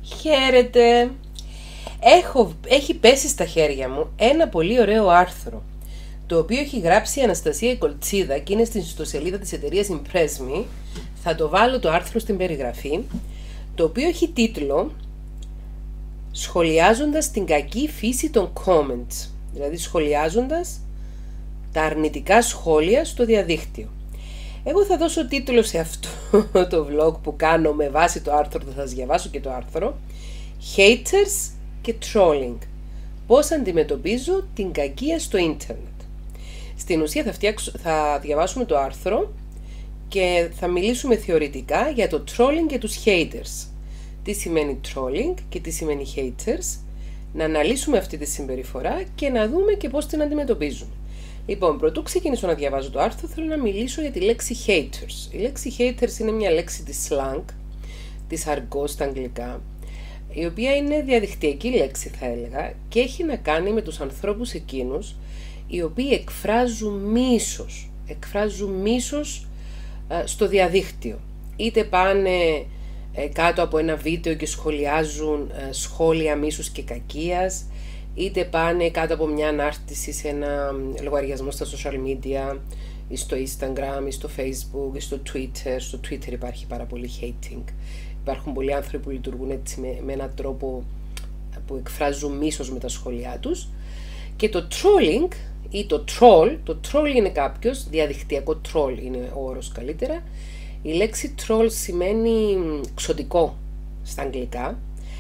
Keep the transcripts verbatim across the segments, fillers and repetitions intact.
Χαίρετε! Έχω, έχει πέσει στα χέρια μου ένα πολύ ωραίο άρθρο, το οποίο έχει γράψει η Αναστασία Κολτσίδα και είναι στην ιστοσελίδα της εταιρείας Impress Me. Θα το βάλω το άρθρο στην περιγραφή, το οποίο έχει τίτλο «Σχολιάζοντας την κακή φύση των comments», δηλαδή σχολιάζοντας τα αρνητικά σχόλια στο διαδίκτυο. Εγώ θα δώσω τίτλο σε αυτό το vlog που κάνω με βάση το άρθρο, θα σας διαβάσω και το άρθρο, Haters και Trolling. Πώς αντιμετωπίζω την κακία στο ίντερνετ. Στην ουσία θα, φτιάξω, θα διαβάσουμε το άρθρο και θα μιλήσουμε θεωρητικά για το trolling και τους haters. Τι σημαίνει trolling και τι σημαίνει haters, να αναλύσουμε αυτή τη συμπεριφορά και να δούμε και πώς την αντιμετωπίζουμε. Λοιπόν, πρωτού ξεκινήσω να διαβάζω το άρθρο, θέλω να μιλήσω για τη λέξη haters. Η λέξη haters είναι μια λέξη της slang, της αργό στα αγγλικά, η οποία είναι διαδικτυακή λέξη θα έλεγα και έχει να κάνει με τους ανθρώπους εκείνους οι οποίοι εκφράζουν μίσος, εκφράζουν μίσος α, στο διαδίκτυο. Είτε πάνε ε, κάτω από ένα βίντεο και σχολιάζουν ε, σχόλια μίσους και κακίας, είτε πάνε κάτω από μια ανάρτηση σε ένα λογαριασμό στα social media, ή στο Instagram, ή στο Facebook, ή στο Twitter. Στο Twitter υπάρχει πάρα πολύ hating. Υπάρχουν πολλοί άνθρωποι που λειτουργούν έτσι με, με έναν τρόπο που εκφράζουν μίσος με τα σχόλιά τους. Και το trolling ή το troll, το troll είναι κάποιος, διαδικτυακό troll είναι ο όρος καλύτερα. Η λέξη troll σημαίνει ξωτικό στα αγγλικά.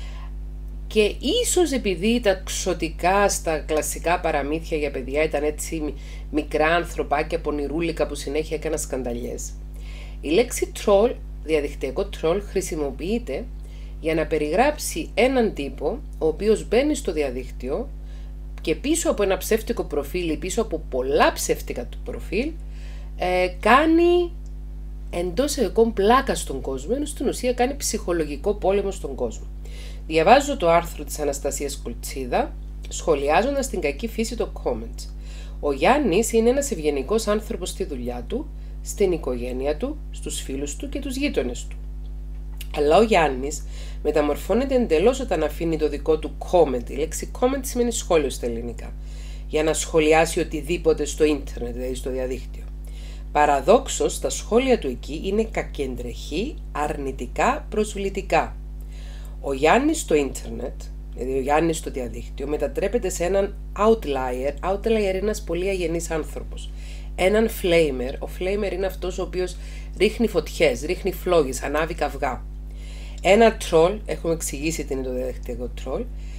Και ίσως επειδή τα ξωτικά στα κλασικά παραμύθια για παιδιά ήταν έτσι μικρά ανθρωπάκια πονηρούλικα που συνέχεια έκαναν σκανταλιές, η λέξη troll, διαδικτυακό troll, χρησιμοποιείται για να περιγράψει έναν τύπο ο οποίος μπαίνει στο διαδίκτυο και πίσω από ένα ψεύτικο προφίλ ή πίσω από πολλά ψεύτικα του προφίλ ε, κάνει εντός εγωικών πλάκα στον κόσμο, ενώ στην ουσία κάνει ψυχολογικό πόλεμο στον κόσμο. Διαβάζω το άρθρο της Αναστασίας Κολτσίδα, σχολιάζοντας την κακή φύση των comments. Ο Γιάννης είναι ένας ευγενικός άνθρωπος στη δουλειά του, στην οικογένεια του, στους φίλους του και τους γείτονες του. Αλλά ο Γιάννης μεταμορφώνεται εντελώς όταν αφήνει το δικό του comment. Η λέξη comment σημαίνει σχόλιο στα ελληνικά, για να σχολιάσει οτιδήποτε στο ίντερνετ, δηλαδή στο διαδίκτυο. Παραδόξως, τα σχόλια του εκεί είναι κακεντρεχή, αρνητικά, προσβλητικά. Ο Γιάννης στο ίντερνετ, δηλαδή ο Γιάννης στο διαδίκτυο, μετατρέπεται σε έναν outlier. Outlier είναι ένας πολύ αγενής άνθρωπος. Έναν flamer. Ο flamer είναι αυτός ο οποίος ρίχνει φωτιές, ρίχνει φλόγες, ανάβει καυγά. Ένα troll, έχουμε εξηγήσει τι είναι το διαδικτυακό troll,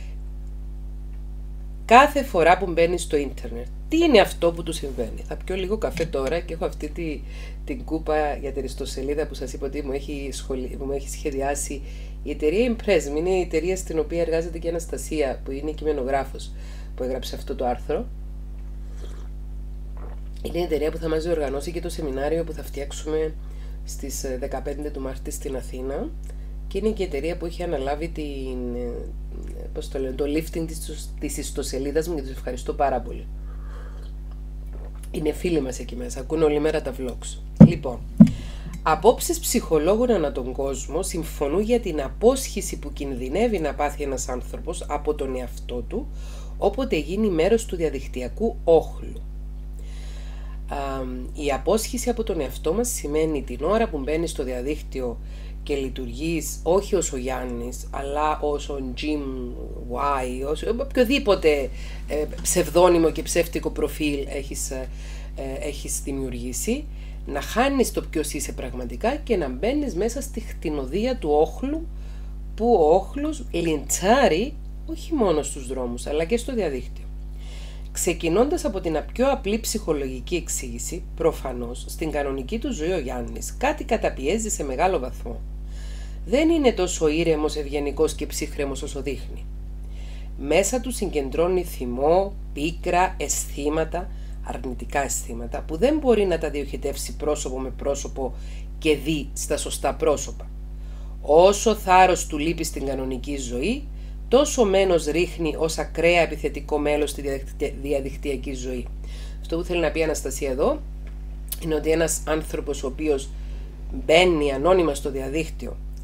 κάθε φορά που μπαίνει στο ίντερνετ. Τι είναι αυτό που του συμβαίνει? Θα πιω λίγο καφέ τώρα και έχω αυτή τη, την κούπα για την ιστοσελίδα που σας είπα ότι μου έχει, σχολη, που μου έχει σχεδιάσει η εταιρεία Impress Me. Είναι η εταιρεία στην οποία εργάζεται και η Αναστασία, που είναι η κειμενογράφος που έγραψε αυτό το άρθρο. Είναι η εταιρεία που θα μας διοργανώσει και το σεμινάριο που θα φτιάξουμε στις δεκαπέντε του Μάρτη στην Αθήνα. Και είναι και η εταιρεία που έχει αναλάβει την, πώς το, λέω, το lifting της, της ιστοσελίδας μου και τους ευχαριστώ πάρα πολύ. Είναι φίλοι μας εκεί μέσα, ακούνε όλη μέρα τα vlogs. Λοιπόν, απόψεις ψυχολόγων ανά τον κόσμο συμφωνούν για την απόσχηση που κινδυνεύει να πάθει ένας άνθρωπος από τον εαυτό του όποτε γίνει μέρος του διαδικτυακού όχλου. Α, η απόσχηση από τον εαυτό μας σημαίνει την ώρα που μπαίνει στο διαδίκτυο και λειτουργείς όχι ως ο Γιάννης, αλλά ως ο Jim Y, ως οποιοδήποτε ε, ψευδόνυμο και ψεύτικο προφίλ έχεις, ε, έχεις δημιουργήσει, να χάνεις το ποιος είσαι πραγματικά και να μπαίνεις μέσα στη χτινοδία του όχλου, που ο όχλος λιντσάρει όχι μόνο στους δρόμους, αλλά και στο διαδίκτυο. Ξεκινώντας από την πιο απλή ψυχολογική εξήγηση, προφανώς στην κανονική του ζωή ο Γιάννης κάτι καταπιέζει σε μεγάλο βαθμό. Δεν είναι τόσο ήρεμος, ευγενικός και ψύχρεμος όσο δείχνει. Μέσα του συγκεντρώνει θυμό, πίκρα, αισθήματα, αρνητικά αισθήματα που δεν μπορεί να τα διοχετεύσει πρόσωπο με πρόσωπο και δει στα σωστά πρόσωπα. Όσο θάρρος του λείπει στην κανονική ζωή, τόσο μένος ρίχνει ως ακραία επιθετικό μέλος στη διαδικτυακή ζωή. Αυτό που θέλει να πει η Αναστασία εδώ είναι ότι ένας άνθρωπος ο οποίος μπαίνει ανώνυμα στο διαδίκτυο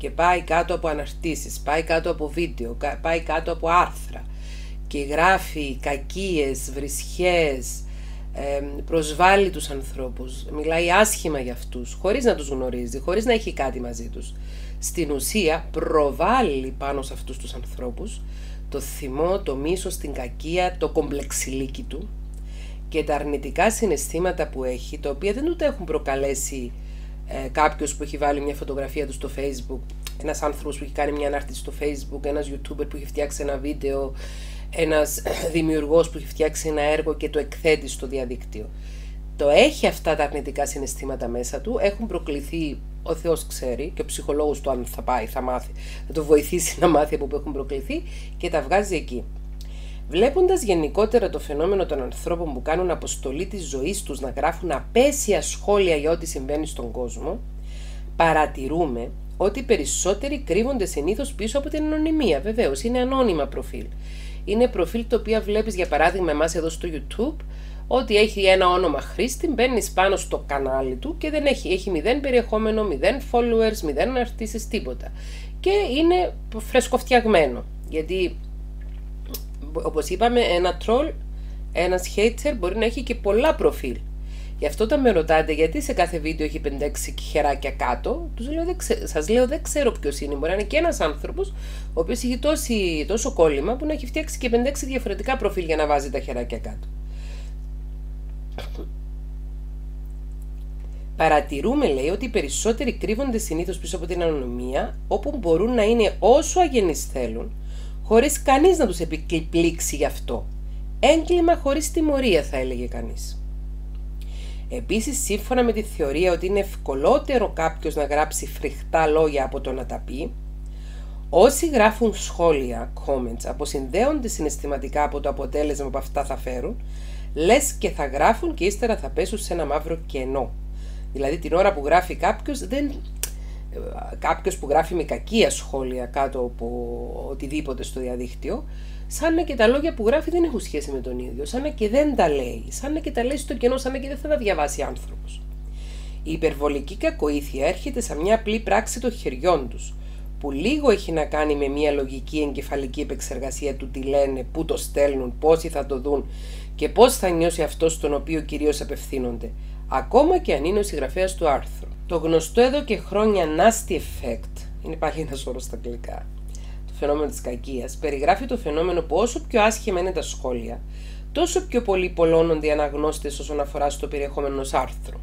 και πάει κάτω από αναρτήσεις, πάει κάτω από βίντεο, πάει κάτω από άρθρα και γράφει κακίες, βρισχές, προσβάλλει τους ανθρώπους, μιλάει άσχημα για αυτούς, χωρίς να τους γνωρίζει, χωρίς να έχει κάτι μαζί τους, στην ουσία προβάλλει πάνω σε αυτούς τους ανθρώπους το θυμό, το μίσος, την κακία, το κομπλεξιλίκι του και τα αρνητικά συναισθήματα που έχει, τα οποία δεν του τα έχουν προκαλέσει ε, κάποιος που έχει βάλει μια φωτογραφία του στο Facebook, ένας άνθρωπος που έχει κάνει μια ανάρτηση στο Facebook, ένας YouTuber που έχει φτιάξει ένα βίντεο, ένας δημιουργός που έχει φτιάξει ένα έργο και το εκθέτει στο διαδίκτυο. Το έχει αυτά τα αρνητικά συναισθήματα μέσα του, έχουν προκληθεί, ο Θεός ξέρει, και ο ψυχολόγος του αν θα πάει, θα μάθει, θα το βοηθήσει να μάθει από που έχουν προκληθεί και τα βγάζει εκεί. Βλέποντας γενικότερα το φαινόμενο των ανθρώπων που κάνουν αποστολή της ζωής τους να γράφουν απέσια σχόλια για ό,τι συμβαίνει στον κόσμο, παρατηρούμε ότι οι περισσότεροι κρύβονται συνήθως πίσω από την ανωνυμία. Βεβαίως, είναι ανώνυμα προφίλ. Είναι προφίλ το οποίο βλέπεις, για παράδειγμα, εμάς εδώ στο YouTube, ότι έχει ένα όνομα χρήστη, μπαίνεις πάνω στο κανάλι του και δεν έχει, έχει μηδέν περιεχόμενο, μηδέν followers, μηδέν αναρτήσεις, τίποτα. Και είναι φρεσκοφτιαγμένο, γιατί όπως είπαμε, ένα troll, ένας hater μπορεί να έχει και πολλά προφίλ. Γι' αυτό όταν με ρωτάτε γιατί σε κάθε βίντεο έχει πέντε έξι χεράκια κάτω, τους λέω, δεν ξέ, σας λέω δεν ξέρω ποιος είναι. Μπορεί να είναι και ένας άνθρωπος ο οποίος έχει τόση, τόσο κόλλημα που να έχει φτιάξει και πέντε έξι διαφορετικά προφίλ για να βάζει τα χεράκια κάτω. Παρατηρούμε, λέει, ότι οι περισσότεροι κρύβονται συνήθως πίσω από την ανωνυμία, όπου μπορούν να είναι όσο αγενείς θέλουν, χωρίς κανείς να τους επιπλήξει γι' αυτό. Έγκλημα χωρίς τιμωρία, θα έλεγε κανείς. Επίσης, σύμφωνα με τη θεωρία ότι είναι ευκολότερο κάποιος να γράψει φρικτά λόγια από το να τα πει, όσοι γράφουν σχόλια, comments, αποσυνδέονται συναισθηματικά από το αποτέλεσμα που αυτά θα φέρουν, λες και θα γράφουν και ύστερα θα πέσουν σε ένα μαύρο κενό. Δηλαδή την ώρα που γράφει κάποιος, δεν... κάποιος που γράφει με κακία σχόλια κάτω από οτιδήποτε στο διαδίκτυο, σαν να και τα λόγια που γράφει δεν έχουν σχέση με τον ίδιο, σαν να και δεν τα λέει, σαν να και τα λέει στο κενό, σαν να και δεν θα τα διαβάσει άνθρωπος. Η υπερβολική κακοήθεια έρχεται σαν μια απλή πράξη των χεριών τους, που λίγο έχει να κάνει με μια λογική εγκεφαλική επεξεργασία του τι λένε, πού το στέλνουν, πόσοι θα το δουν και πώς θα νιώσει αυτός στον οποίο κυρίως απευθύνονται, ακόμα και αν είναι ο συγγραφέας του άρθρου. Το γνωστό εδώ και χρόνια nasty effect, είναι πάλι ένας όρος στα αγγλικά, το φαινόμενο της κακίας, περιγράφει το φαινόμενο που όσο πιο άσχημα είναι τα σχόλια, τόσο πιο πολύ πολλώνονται οι αναγνώστες όσον αφορά στο περιεχόμενο ενός άρθρου.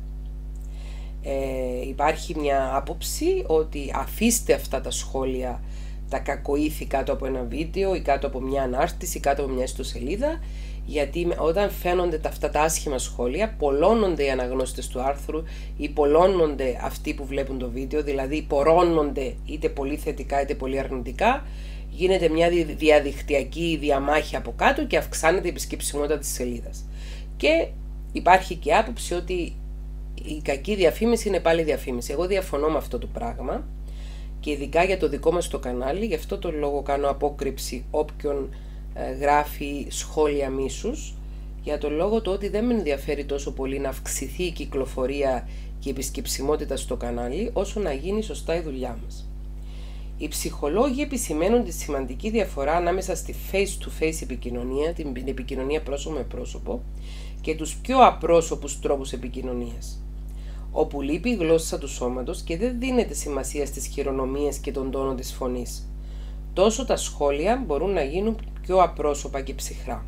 Ε, υπάρχει μια άποψη ότι αφήστε αυτά τα σχόλια, τα κακοήθη κάτω από ένα βίντεο ή κάτω από μια ανάρτηση ή κάτω από μια ιστοσελίδα, γιατί όταν φαίνονται τα, αυτά τα άσχημα σχόλια, πολλώνονται οι αναγνώστες του άρθρου ή πολλώνονται αυτοί που βλέπουν το βίντεο, δηλαδή πορώνονται είτε πολύ θετικά είτε πολύ αρνητικά, γίνεται μια διαδικτυακή διαμάχη από κάτω και αυξάνεται η επισκεψιμότητα της σελίδας. Και υπάρχει και άποψη ότι η κακή διαφήμιση είναι πάλι διαφήμιση. Εγώ διαφωνώ με αυτό το πράγμα και ειδικά για το δικό μας το κανάλι, γι' αυτό το λόγο κάνω απόκρυψη όποιον ε, γράφει σχόλια μίσους, για το λόγο το ότι δεν με ενδιαφέρει τόσο πολύ να αυξηθεί η κυκλοφορία και η επισκεψιμότητα στο κανάλι, όσο να γίνει σωστά η δουλειά μας. Οι ψυχολόγοι επισημαίνουν τη σημαντική διαφορά ανάμεσα στη face-to-face επικοινωνία, την επικοινωνία πρόσωπο με πρόσωπο, και τους πιο απρόσωπους τρόπους επικοινωνίας, όπου λείπει η γλώσσα του σώματος και δεν δίνεται σημασία στις χειρονομίες και τον τόνο της φωνής. Τόσο τα σχόλια μπορούν να γίνουν πιο απρόσωπα και ψυχρά.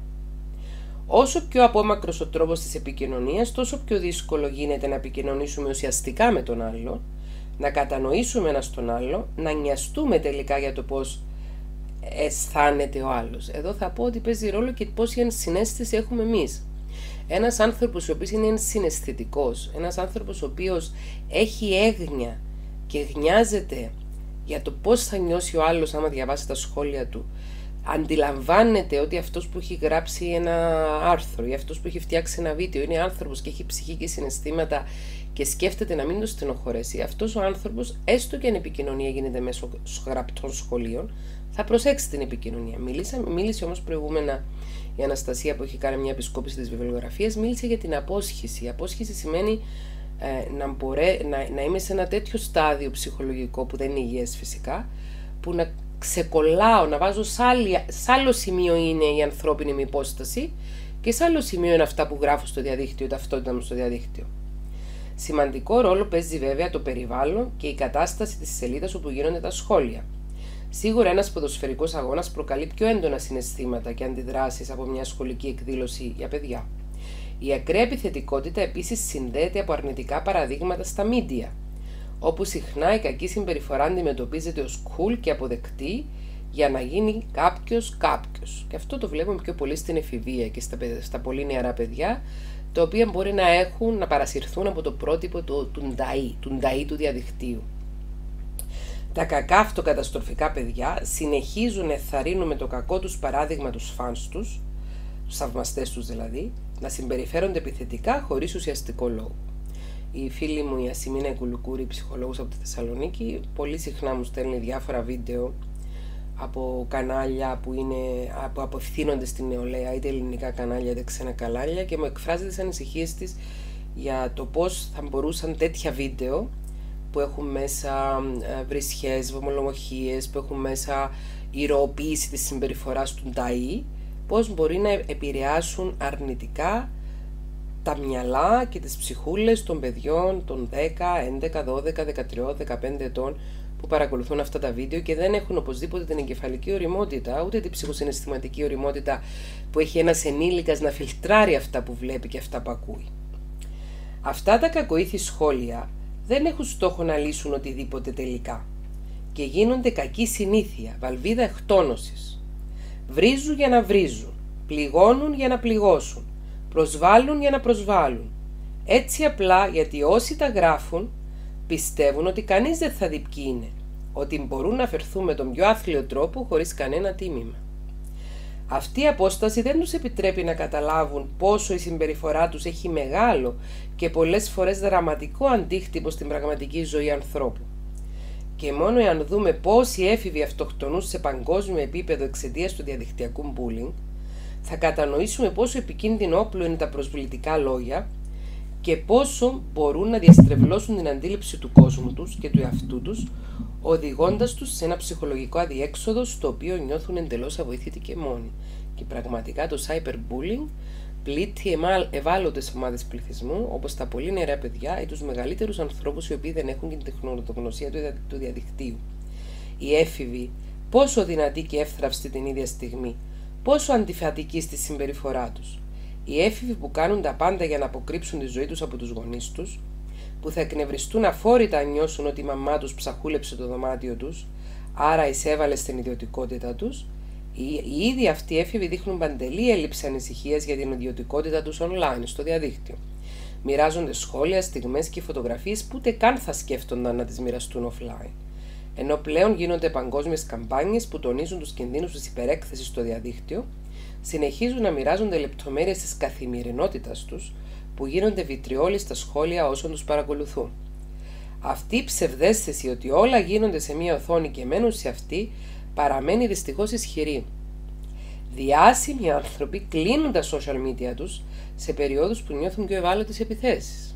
Όσο πιο απόμακρος ο τρόπος της επικοινωνίας, τόσο πιο δύσκολο γίνεται να επικοινωνήσουμε ουσιαστικά με τον άλλο, να κατανοήσουμε ένας τον άλλο, να νοιαστούμε τελικά για το πώς αισθάνεται ο άλλος. Εδώ θα πω ότι παίζει ρόλο και πόση ενσυναίσθηση έχουμε εμείς. Ένας άνθρωπος ο οποίος είναι ενσυναισθητικός, ένας άνθρωπος ο οποίος έχει έγνοια και γνιάζεται για το πώς θα νιώσει ο άλλος άμα διαβάσει τα σχόλια του, αντιλαμβάνεται ότι αυτός που έχει γράψει ένα άρθρο ή αυτός που έχει φτιάξει ένα βίντεο είναι άνθρωπος και έχει ψυχή και συναισθήματα και σκέφτεται να μην το στενοχωρέσει, αυτός ο άνθρωπος, έστω και αν η επικοινωνία γίνεται μέσω γραπτών σχολείων, θα προσέξει την επικοινωνία. Μίλησα, μίλησε όμως προηγούμενα η Αναστασία που έχει κάνει μια επισκόπηση της βιβλιογραφίας, μίλησε για την απόσχηση. Η απόσχηση σημαίνει ε, να, μπορέ, να, να είμαι σε ένα τέτοιο στάδιο ψυχολογικό που δεν είναι υγιές φυσικά, που να ξεκολλάω, να βάζω σε, άλλη, σε άλλο σημείο είναι η ανθρώπινη μου υπόσταση και σε άλλο σημείο είναι αυτά που γράφω στο διαδίκτυο, η ταυτότητα μου στο διαδίκτυο. Σημαντικό ρόλο παίζει βέβαια το περιβάλλον και η κατάσταση της σελίδας όπου γίνονται τα σχόλια. Σίγουρα ένας ποδοσφαιρικός αγώνας προκαλεί πιο έντονα συναισθήματα και αντιδράσεις από μια σχολική εκδήλωση για παιδιά. Η ακραία επιθετικότητα επίσης συνδέεται από αρνητικά παραδείγματα στα μίντια, όπου συχνά η κακή συμπεριφορά αντιμετωπίζεται ως cool και αποδεκτή για να γίνει κάποιος κάποιος. Και αυτό το βλέπουμε πιο πολύ στην εφηβεία και στα, στα πολύ νεαρά παιδιά, τα οποία μπορεί να έχουν, να παρασυρθούν από το πρότυπο του, του νταΐ, του νταΐ του διαδικτύου. Τα κακά αυτοκαταστροφικά παιδιά συνεχίζουν να εθαρρύνουν με το κακό τους παράδειγμα τους φανς τους, τους θαυμαστές τους δηλαδή, να συμπεριφέρονται επιθετικά χωρίς ουσιαστικό λόγο. Η φίλη μου η Ασημίνα Κουλουκούρη, ψυχολόγος από τη Θεσσαλονίκη, πολύ συχνά μου στέλνει διάφορα βίντεο από κανάλια που, είναι, που απευθύνονται στην νεολαία, είτε ελληνικά κανάλια είτε ξένα κανάλια, και μου εκφράζει τις ανησυχίες της για το πώς θα μπορούσαν τέτοια βίντεο που έχουν μέσα βρισχές, βομολογίες, που έχουν μέσα ηρωοποίηση της συμπεριφοράς του νταΐ, πώς μπορεί να επηρεάσουν αρνητικά τα μυαλά και τις ψυχούλες των παιδιών των δέκα, έντεκα, δώδεκα, δεκατρία, δεκαπέντε ετών που παρακολουθούν αυτά τα βίντεο και δεν έχουν οπωσδήποτε την εγκεφαλική ωριμότητα, ούτε την ψυχοσυναισθηματική ωριμότητα που έχει ένας ενήλικας να φιλτράρει αυτά που βλέπει και αυτά που ακούει. Αυτά τα κακοήθη σχόλια δεν έχουν στόχο να λύσουν οτιδήποτε τελικά και γίνονται κακή συνήθεια, βαλβίδα εκτόνωσης. Βρίζουν για να βρίζουν, πληγώνουν για να πληγώσουν, προσβάλλουν για να προσβάλλουν. Έτσι απλά γιατί όσοι τα γράφουν πιστεύουν ότι κανείς δεν θα δει ποιοι είναι, ότι μπορούν να φερθούν με τον πιο άθλιο τρόπο χωρίς κανένα τίμημα. Αυτή η απόσταση δεν τους επιτρέπει να καταλάβουν πόσο η συμπεριφορά τους έχει μεγάλο και πολλές φορές δραματικό αντίκτυπο στην πραγματική ζωή ανθρώπου. Και μόνο εάν δούμε πόσοι έφηβοι αυτοκτονούν σε παγκόσμιο επίπεδο εξαιτίας του διαδικτυακού bullying, θα κατανοήσουμε πόσο επικίνδυνο όπλο είναι τα προσβλητικά λόγια και πόσο μπορούν να διαστρεβλώσουν την αντίληψη του κόσμου τους και του εαυτού τους, οδηγώντας τους σε ένα ψυχολογικό αδιέξοδο στο οποίο νιώθουν εντελώς αβοήθητοι και μόνοι. Και πραγματικά το cyberbullying πλήττει ευάλωτες ομάδες πληθυσμού, όπως τα πολύ νεαρά παιδιά ή τους μεγαλύτερους ανθρώπους οι οποίοι δεν έχουν την τεχνογνωσία του διαδικτύου. Οι έφηβοι, πόσο δυνατοί και εύθραυστοι την ίδια στιγμή, πόσο αντιφατικοί στη συμπεριφορά τους. Οι έφηβοι που κάνουν τα πάντα για να αποκρύψουν τη ζωή τους από τους γονείς τους, που θα εκνευριστούν αφόρητα αν νιώσουν ότι η μαμά τους ψαχούλεψε το δωμάτιο τους, άρα εισέβαλε στην ιδιωτικότητα τους, οι ίδιοι αυτοί οι έφηβοι δείχνουν παντελή έλλειψη ανησυχίας για την ιδιωτικότητα τους online, στο διαδίκτυο. Μοιράζονται σχόλια, στιγμές και φωτογραφίες που ούτε καν θα σκέφτονταν να τις μοιραστούν offline. Ενώ πλέον γίνονται παγκόσμιες καμπάνιες που τονίζουν τους κινδύνους της υπερέκθεσης στο διαδίκτυο, συνεχίζουν να μοιράζονται λεπτομέρειες της καθημερινότητας τους που γίνονται βιτριόλοι στα σχόλια όσων τους παρακολουθούν. Αυτή η ψευδαίσθηση ότι όλα γίνονται σε μία οθόνη και μένουν σε αυτή παραμένει δυστυχώς ισχυρή. Διάσημοι άνθρωποι κλείνουν τα social media τους σε περιόδους που νιώθουν πιο ευάλωτες επιθέσεις.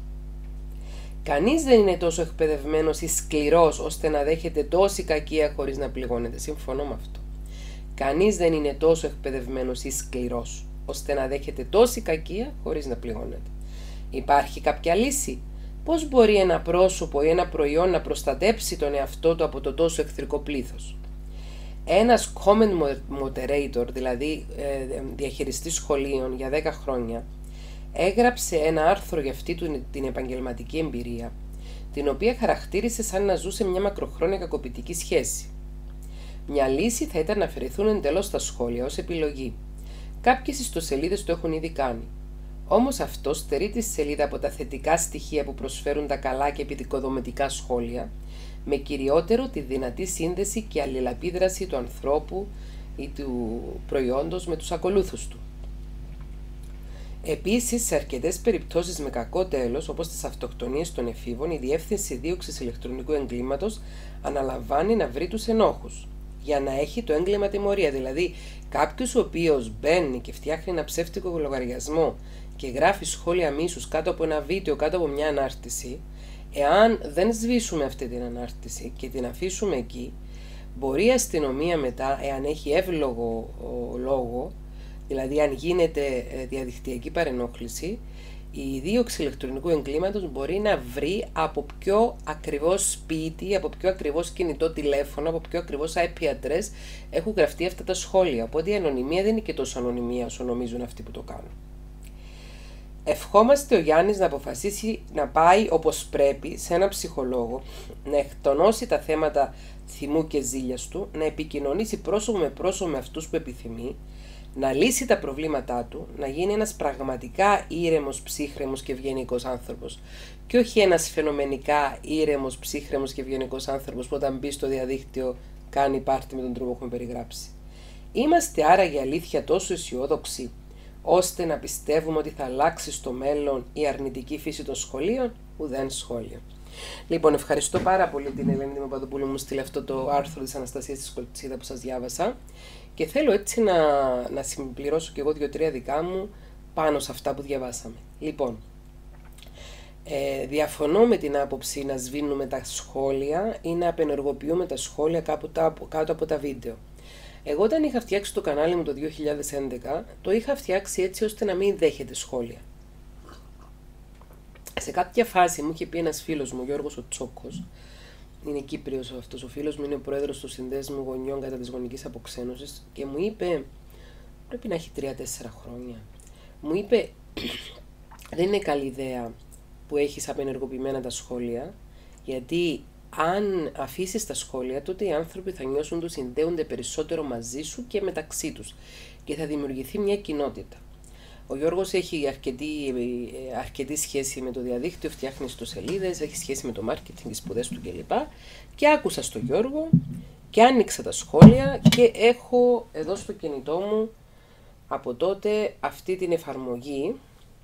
Κανείς δεν είναι τόσο εκπαιδευμένος ή σκληρός ώστε να δέχεται τόση κακία χωρίς να πληγώνεται. Συμφωνώ με αυτό. Κανείς δεν είναι τόσο εκπαιδευμένος ή σκληρός ώστε να δέχεται τόση κακία χωρίς να πληγώνεται. Υπάρχει κάποια λύση? Πώς μπορεί ένα πρόσωπο ή ένα προϊόν να προστατέψει τον εαυτό του από το τόσο εχθρικό πλήθος? Ένας comment moderator, δηλαδή ε, διαχειριστής σχολείων για δέκα χρόνια, έγραψε ένα άρθρο για αυτή την επαγγελματική εμπειρία, την οποία χαρακτήρισε σαν να ζούσε μια μακροχρόνια κακοποιητική σχέση. Μια λύση θα ήταν να αφαιρεθούν εντελώς τα σχόλια ως επιλογή. Κάποιες ιστοσελίδες το έχουν ήδη κάνει. Όμως αυτό στερεί τη σελίδα από τα θετικά στοιχεία που προσφέρουν τα καλά και επιδικοδομητικά σχόλια, με κυριότερο τη δυνατή σύνδεση και αλληλαπίδραση του ανθρώπου ή του προϊόντος με τους ακολούθους του. Επίσης, σε αρκετές περιπτώσεις με κακό τέλος, όπως τις αυτοκτονίες των εφήβων, η Διεύθυνση Δίωξης Ηλεκτρονικού Εγκλήματος αναλαμβάνει να βρει τους ενόχους. για να έχει το έγκλημα τιμωρία. Δηλαδή, κάποιος ο οποίος μπαίνει και φτιάχνει ένα ψεύτικο λογαριασμό και γράφει σχόλια μίσους κάτω από ένα βίντεο, κάτω από μια ανάρτηση, εάν δεν σβήσουμε αυτή την ανάρτηση και την αφήσουμε εκεί, μπορεί η αστυνομία μετά, εάν έχει εύλογο λόγο, δηλαδή αν γίνεται διαδικτυακή παρενόχληση, η δίωξη ηλεκτρονικού εγκλήματος μπορεί να βρει από ποιο ακριβώς σπίτι, από ποιο ακριβώς κινητό τηλέφωνο, από ποιο ακριβώς άι πι address έχουν γραφτεί αυτά τα σχόλια. Οπότε η ανωνυμία δεν είναι και τόσο ανωνυμία όσο νομίζουν αυτοί που το κάνουν. Ευχόμαστε ο Γιάννης να αποφασίσει να πάει όπως πρέπει σε ένα ψυχολόγο, να εκτονώσει τα θέματα θυμού και ζήλιας του, να επικοινωνήσει πρόσωπο με πρόσωπο με αυτούς που επιθυμεί, να λύσει τα προβλήματά του, να γίνει ένας πραγματικά ήρεμος, ψύχρεμος και ευγενικός άνθρωπος και όχι ένας φαινομενικά ήρεμος, ψύχρεμος και ευγενικός άνθρωπος που όταν μπει στο διαδίκτυο κάνει πάρτι με τον τρόπο που έχουμε περιγράψει. Είμαστε άραγε αλήθεια τόσο αισιόδοξοι ώστε να πιστεύουμε ότι θα αλλάξει στο μέλλον η αρνητική φύση των σχολείων? Ουδέν σχόλιο. Λοιπόν, ευχαριστώ πάρα πολύ την Ελένη Παπαδοπούλου που μου στείλει αυτό το άρθρο της Αναστασίας της Κολτσίδα που σας διάβασα και θέλω έτσι να, να συμπληρώσω και εγώ δύο-τρία δικά μου πάνω σε αυτά που διαβάσαμε. Λοιπόν, ε, διαφωνώ με την άποψη να σβήνουμε τα σχόλια ή να απενεργοποιούμε τα σχόλια κάπου τα, κάτω από τα βίντεο. Εγώ όταν είχα φτιάξει το κανάλι μου το δύο χιλιάδες έντεκα, το είχα φτιάξει έτσι ώστε να μην δέχεται σχόλια. Σε κάποια φάση μου είχε πει ένας φίλος μου, ο Γιώργος ο Τσόκος, είναι Κύπριος αυτός ο φίλος μου, είναι ο πρόεδρος του Συνδέσμου Γονιών κατά της Γονικής Αποξένωσης και μου είπε, πρέπει να έχει τρία-τέσσερα χρόνια, μου είπε δεν είναι καλή ιδέα που έχεις απενεργοποιημένα τα σχόλια, γιατί αν αφήσεις τα σχόλια, τότε οι άνθρωποι θα νιώσουν ότι συνδέονται περισσότερο μαζί σου και μεταξύ τους και θα δημιουργηθεί μια κοινότητα. Ο Γιώργος έχει αρκετή, αρκετή σχέση με το διαδίκτυο, φτιάχνει ιστοσελίδες, έχει σχέση με το marketing, τις σπουδές του κλπ. Και άκουσα στο Γιώργο και άνοιξα τα σχόλια και έχω εδώ στο κινητό μου από τότε αυτή την εφαρμογή,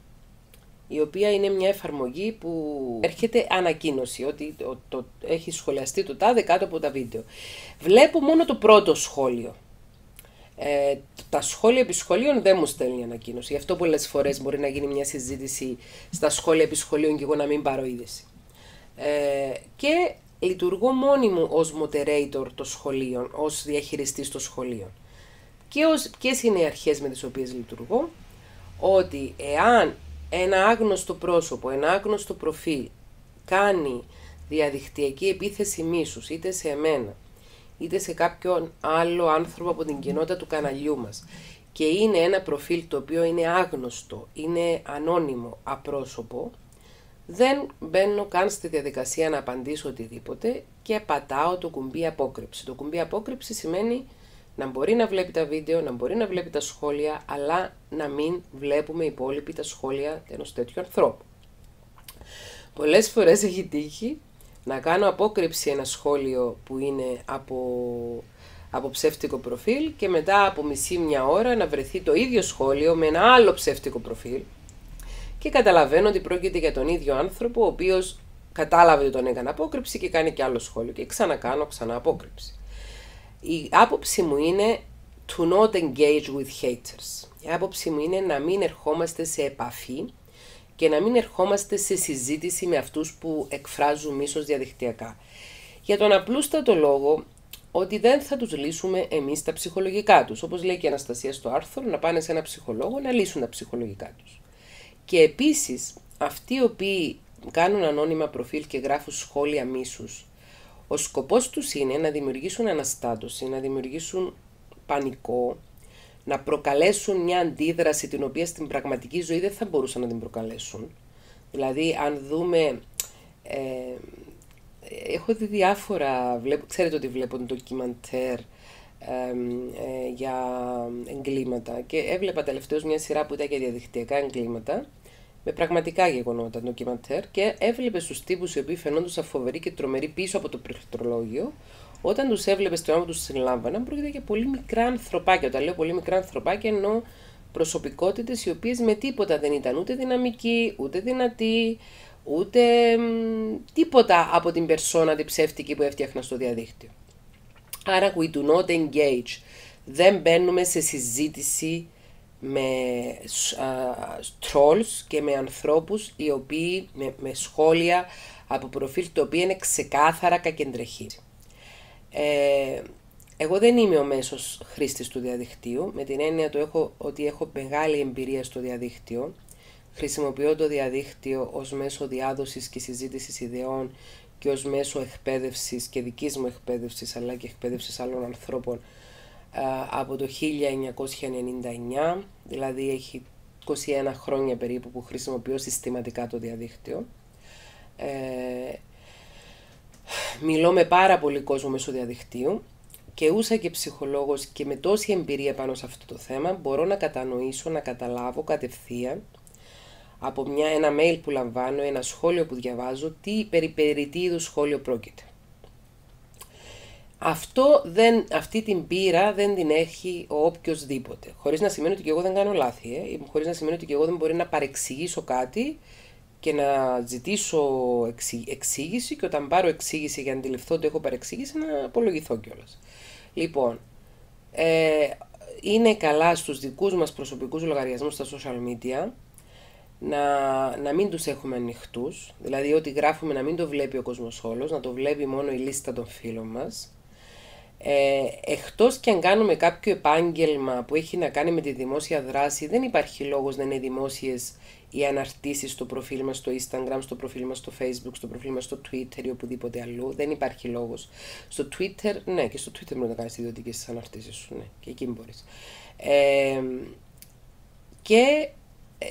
η οποία είναι μια εφαρμογή που έρχεται ανακοίνωση ότι το, το, έχει σχολιαστεί το τάδε κάτω από τα βίντεο. Βλέπω μόνο το πρώτο σχόλιο. Ε, τα σχόλια επί σχολείων δεν μου στέλνει ανακοίνωση. Γι' αυτό πολλές φορές μπορεί να γίνει μια συζήτηση στα σχόλια επί σχολείων και εγώ να μην πάρω είδηση. Ε, και λειτουργώ μόνη μου ως moderator των σχολείων, ως διαχειριστής των σχολείων. Και ως, ποιες είναι οι αρχές με τις οποίες λειτουργώ? Ότι εάν ένα άγνωστο πρόσωπο, ένα άγνωστο προφίλ κάνει διαδικτυακή επίθεση μίσους είτε σε εμένα είτε σε κάποιον άλλο άνθρωπο από την κοινότητα του καναλιού μας και είναι ένα προφίλ το οποίο είναι άγνωστο, είναι ανώνυμο, απρόσωπο, δεν μπαίνω καν στη διαδικασία να απαντήσω οτιδήποτε και πατάω το κουμπί απόκρυψη. Το κουμπί απόκρυψη σημαίνει να μπορεί να βλέπει τα βίντεο, να μπορεί να βλέπει τα σχόλια, αλλά να μην βλέπουμε οι υπόλοιποι τα σχόλια ενός τέτοιου ανθρώπου. Πολλές φορές έχει τύχει να κάνω απόκρυψη ένα σχόλιο που είναι από, από ψεύτικο προφίλ και μετά από μισή μια ώρα να βρεθεί το ίδιο σχόλιο με ένα άλλο ψεύτικο προφίλ και καταλαβαίνω ότι πρόκειται για τον ίδιο άνθρωπο ο οποίος κατάλαβε ότι τον έκανε απόκρυψη και κάνει και άλλο σχόλιο και ξανακάνω ξανά απόκρυψη. Η άποψη μου είναι to not engage with haters. Η άποψη μου είναι να μην ερχόμαστε σε επαφή και να μην ερχόμαστε σε συζήτηση με αυτούς που εκφράζουν μίσος διαδικτυακά. Για τον απλούστατο λόγο ότι δεν θα τους λύσουμε εμείς τα ψυχολογικά τους. Όπως λέει και η Αναστασία στο άρθρο, να πάνε σε ένα ψυχολόγο να λύσουν τα ψυχολογικά τους. Και επίσης, αυτοί οι οποίοι κάνουν ανώνυμα προφίλ και γράφουν σχόλια μίσους, ο σκοπός τους είναι να δημιουργήσουν αναστάτωση, να δημιουργήσουν πανικό, να προκαλέσουν μια αντίδραση την οποία στην πραγματική ζωή δεν θα μπορούσαν να την προκαλέσουν. Δηλαδή, αν δούμε... Ε, έχω δει διάφορα... Βλέπω, ξέρετε ότι βλέπω ντοκιμαντέρ ε, ε, για εγκλήματα και έβλεπα τελευταίως μια σειρά που ήταν για διαδικτυακά εγκλήματα με πραγματικά γεγονότα ντοκιμαντέρ και έβλεπε στους τύπους οι οποίοι φαινόντουσαν φοβεροί και τρομεροί πίσω από το πληκτρολόγιο. Όταν τους έβλεπε στο όνομα τους συλλάμβαναν, πρόκειται για πολύ μικρά ανθρωπάκια. Όταν λέω πολύ μικρά ανθρωπάκια, εννοώ προσωπικότητες οι οποίες με τίποτα δεν ήταν ούτε δυναμικοί, ούτε δυνατοί, ούτε μ, τίποτα από την περσόνα την ψεύτικη που έφτιαχνα στο διαδίκτυο. Άρα we do not engage. Δεν μπαίνουμε σε συζήτηση με trolls και με ανθρώπους οι οποίοι, με, με σχόλια από προφίλ το οποίο είναι ξεκάθαρα κακεντρεχή. Ε, εγώ δεν είμαι ο μέσος χρήστης του διαδικτύου, με την έννοια το έχω, ότι έχω μεγάλη εμπειρία στο διαδίκτυο. Χρησιμοποιώ το διαδίκτυο ως μέσο διάδοσης και συζήτησης ιδεών και ως μέσο εκπαίδευσης και δικής μου εκπαίδευσης, αλλά και εκπαίδευσης άλλων ανθρώπων από το χίλια εννιακόσια ενενήντα εννιά, δηλαδή έχει είκοσι ένα χρόνια περίπου που χρησιμοποιώ συστηματικά το διαδίκτυο. Ε, μιλώ με πάρα πολύ κόσμο μέσω διαδικτύου και ούσα και ψυχολόγος και με τόση εμπειρία πάνω σε αυτό το θέμα μπορώ να κατανοήσω, να καταλάβω κατευθείαν από μια, ένα mail που λαμβάνω, ένα σχόλιο που διαβάζω, τι περί, περί τι είδους σχόλιο πρόκειται. Αυτό δεν, αυτή την πείρα δεν την έχει ο οποιοσδήποτε. Χωρίς να σημαίνει ότι και εγώ δεν κάνω λάθη, ε? Χωρίς να σημαίνει ότι και εγώ δεν μπορεί να παρεξηγήσω κάτι και να ζητήσω εξήγηση και όταν πάρω εξήγηση για να αντιληφθώ ότι έχω παρεξηγήσει να απολογηθώ κιόλας. Λοιπόν, ε, είναι καλά στους δικούς μας προσωπικούς λογαριασμούς στα social media να, να μην τους έχουμε ανοιχτούς, δηλαδή ότι γράφουμε να μην το βλέπει ο κόσμος όλος, να το βλέπει μόνο η λίστα των φίλων μας. Ε, εκτός και αν κάνουμε κάποιο επάγγελμα που έχει να κάνει με τη δημόσια δράση, δεν υπάρχει λόγος να είναι δημόσιες οι αναρτήσεις στο προφίλ μας στο Instagram, στο προφίλ μας στο Facebook, στο προφίλ μας στο Twitter ή οπουδήποτε αλλού. Δεν υπάρχει λόγος. Στο Twitter, ναι, και στο Twitter μπορεί να κάνεις ιδιωτικές τις αναρτήσεις σου, ναι, και εκεί μπορείς. Ε, και ε,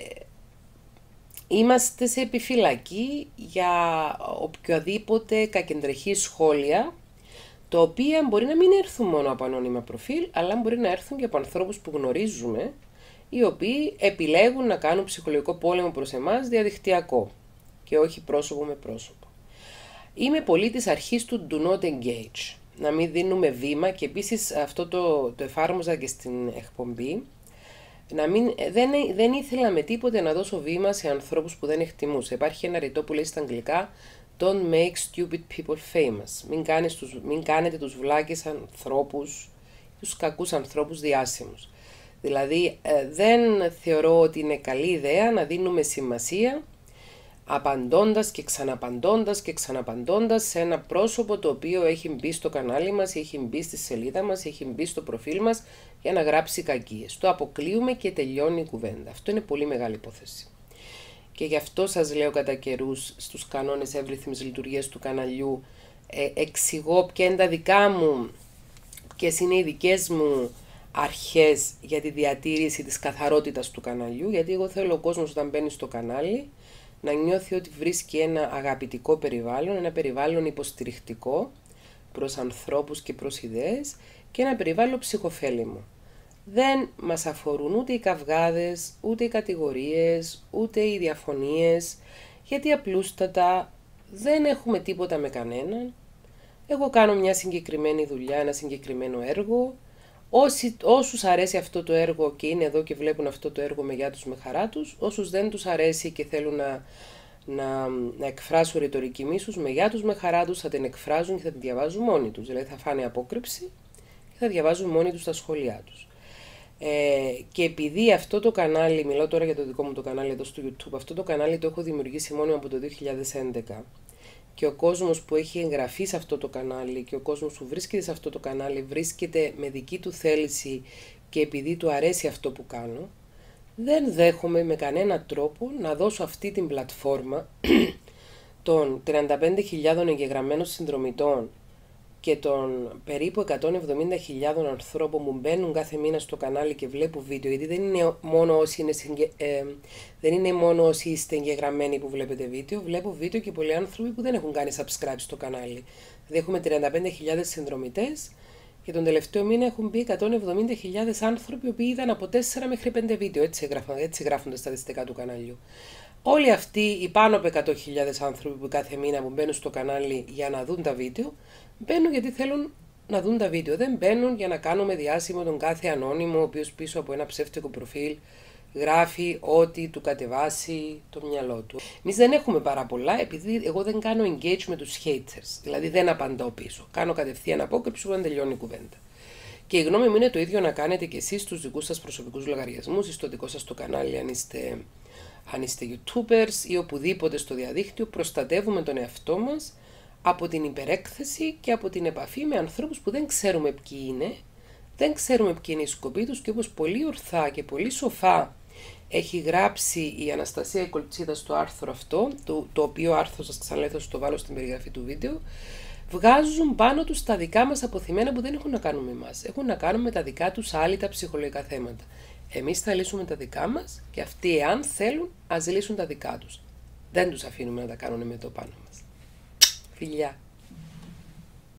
είμαστε σε επιφυλακή για οποιαδήποτε κακεντρεχή σχόλια, τα οποία μπορεί να μην έρθουν μόνο από ανώνυμα προφίλ, αλλά μπορεί να έρθουν και από ανθρώπους που γνωρίζουμε, οι οποίοι επιλέγουν να κάνουν ψυχολογικό πόλεμο προς εμάς διαδικτυακό και όχι πρόσωπο με πρόσωπο. Είμαι πολύ της αρχής του do not engage, να μην δίνουμε βήμα και επίσης αυτό το, το εφάρμοζα και στην εκπομπή, να μην, δεν, δεν ήθελα με τίποτε να δώσω βήμα σε ανθρώπους που δεν εκτιμούσα. Υπάρχει ένα ρητό που λέει στα αγγλικά Don't make stupid people famous. Μην, κάνεις τους, μην κάνετε τους βλάκες ανθρώπους, τους κακούς ανθρώπους διάσημους. Δηλαδή ε, δεν θεωρώ ότι είναι καλή ιδέα να δίνουμε σημασία απαντώντας και ξαναπαντώντας και ξαναπαντώντας σε ένα πρόσωπο το οποίο έχει μπει στο κανάλι μας, έχει μπει στη σελίδα μας, έχει μπει στο προφίλ μας για να γράψει κακίες. Το αποκλείουμε και τελειώνει η κουβέντα. Αυτό είναι πολύ μεγάλη υπόθεση. Και γι' αυτό σας λέω κατά καιρούς στους κανόνες εύρυθμης λειτουργίας του καναλιού, ε, εξηγώ ποια είναι τα δικά μου, ποιες είναι οι δικές μου αρχές για τη διατήρηση της καθαρότητας του καναλιού, γιατί εγώ θέλω ο κόσμος όταν μπαίνει στο κανάλι να νιώθει ότι βρίσκει ένα αγαπητικό περιβάλλον, ένα περιβάλλον υποστηρικτικό προς ανθρώπους και προς ιδέες και ένα περιβάλλον ψυχοφέλιμο. Δεν μας αφορούν ούτε οι καυγάδες, ούτε οι κατηγορίες, ούτε οι διαφωνίες, γιατί απλούστατα δεν έχουμε τίποτα με κανέναν. Εγώ κάνω μια συγκεκριμένη δουλειά, ένα συγκεκριμένο έργο. Όσοι, όσους αρέσει αυτό το έργο και είναι εδώ και βλέπουν αυτό το έργο με γεια τους, με χαρά τους, όσους δεν τους αρέσει και θέλουν να, να, να εκφράσουν ρητορική μίσους, με γεια τους, με χαρά τους θα την εκφράζουν και θα την διαβάζουν μόνοι τους. Δηλαδή θα φάνε απόκρυψη και θα διαβάζουν μόνοι τους τα σχόλιά τους. Ε, και επειδή αυτό το κανάλι, μιλάω τώρα για το δικό μου το κανάλι εδώ στο YouTube, αυτό το κανάλι το έχω δημιουργήσει μόνο από το δύο χιλιάδες έντεκα και ο κόσμος που έχει εγγραφεί σε αυτό το κανάλι και ο κόσμος που βρίσκεται σε αυτό το κανάλι βρίσκεται με δική του θέληση και επειδή του αρέσει αυτό που κάνω, δεν δέχομαι με κανένα τρόπο να δώσω αυτή την πλατφόρμα των τριάντα πέντε χιλιάδων εγγεγραμμένων συνδρομητών και των περίπου εκατόν εβδομήντα χιλιάδων ανθρώπων που μπαίνουν κάθε μήνα στο κανάλι και βλέπουν βίντεο, γιατί δεν είναι μόνο όσοι, είναι συγκε... ε, δεν είναι μόνο όσοι είστε εγγεγραμμένοι που βλέπετε βίντεο, βλέπω βίντεο και πολλοί άνθρωποι που δεν έχουν κάνει subscribe στο κανάλι. Δηλαδή έχουμε τριάντα πέντε χιλιάδες συνδρομητές και τον τελευταίο μήνα έχουν μπει εκατόν εβδομήντα χιλιάδες άνθρωποι που είδαν από τέσσερα μέχρι πέντε βίντεο, έτσι γράφουν, έτσι γράφουν τα στατιστικά του καναλιού. Όλοι αυτοί οι πάνω από εκατό χιλιάδες άνθρωποι που κάθε μήνα που μπαίνουν στο κανάλι για να δουν τα βίντεο, μπαίνουν γιατί θέλουν να δουν τα βίντεο. Δεν μπαίνουν για να κάνουμε διάσημο τον κάθε ανώνυμο, ο οποίος πίσω από ένα ψεύτικο προφίλ γράφει ό,τι του κατεβάσει το μυαλό του. Εμείς δεν έχουμε πάρα πολλά, επειδή εγώ δεν κάνω engage με τους haters, δηλαδή δεν απαντώ πίσω. Κάνω κατευθείαν απόκρυψη όταν τελειώνει η κουβέντα. Και η γνώμη μου είναι το ίδιο να κάνετε και εσείς στους δικούς σας προσωπικούς λογαριασμούς ή στο δικό σας το κανάλι, αν είστε, αν είστε YouTubers ή οπουδήποτε στο διαδίκτυο. Προστατεύουμε τον εαυτό μας από την υπερέκθεση και από την επαφή με ανθρώπους που δεν ξέρουμε ποιοι είναι, δεν ξέρουμε ποιοι είναι οι σκοποί τους, και όπως πολύ ορθά και πολύ σοφά έχει γράψει η Αναστασία Κολτσίδα στο άρθρο αυτό, το, το οποίο άρθρο σας ξαναλέω θα σας το βάλω στην περιγραφή του βίντεο, βγάζουν πάνω τους τα δικά μας αποθυμένα που δεν έχουν να κάνουν με εμάς. Έχουν να κάνουν με τα δικά τους άλυτα ψυχολογικά θέματα. Εμείς θα λύσουμε τα δικά μας και αυτοί, εάν θέλουν, ας λύσουν τα δικά τους. Δεν τους αφήνουμε να τα κάνουν με το πάνω μας. Φιλιά!